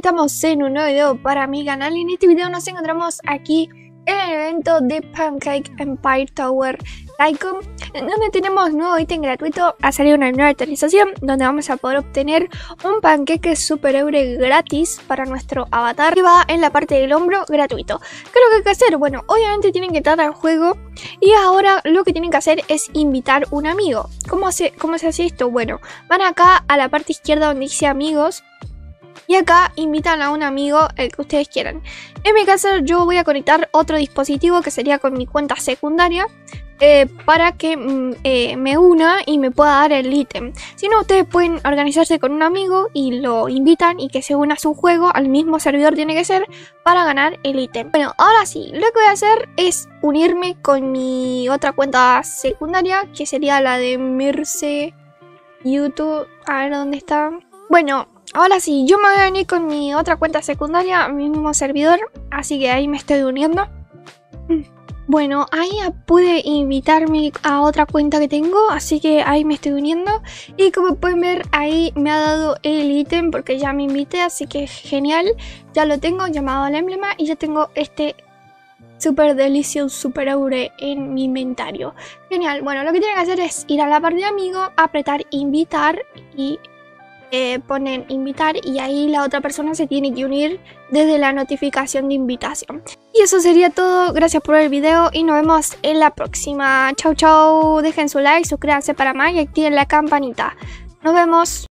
estamos en un nuevo video para mi canal y en este video nos encontramos aquí en el evento de Pancake Empire Tower Tycoon, en donde tenemos nuevo ítem gratuito. Ha salido una nueva actualización donde vamos a poder obtener un panqueque super eure gratis para nuestro avatar que va en la parte del hombro gratuito. ¿Qué es lo que hay que hacer? Bueno, obviamente tienen que entrar al juego y ahora lo que tienen que hacer es invitar un amigo. ¿Cómo se hace esto? Bueno, van acá a la parte izquierda donde dice amigos. Y acá invitan a un amigo, el que ustedes quieran. En mi caso yo voy a conectar otro dispositivo que sería con mi cuenta secundaria para que me una y me pueda dar el ítem. Si no, ustedes pueden organizarse con un amigo y lo invitan y que se una a su juego. Al mismo servidor tiene que ser para ganar el ítem. Bueno, ahora sí, lo que voy a hacer es unirme con mi otra cuenta secundaria, que sería la de Mirce YouTube. A ver dónde está. Bueno, ahora sí, yo me voy a venir con mi otra cuenta secundaria, mi mismo servidor, así que ahí me estoy uniendo. Bueno, ahí pude invitarme a otra cuenta que tengo, así que ahí me estoy uniendo. Y como pueden ver, ahí me ha dado el ítem porque ya me invité, así que genial. Ya lo tengo llamado al emblema y ya tengo este super delicioso super eure en mi inventario. Genial, bueno, lo que tienen que hacer es ir a la parte de amigo, apretar invitar y ponen invitar y ahí la otra persona se tiene que unir desde la notificación de invitación. Y eso sería todo, gracias por ver el video y nos vemos en la próxima. Chau chau, dejen su like, suscríbanse para más y activen la campanita. Nos vemos.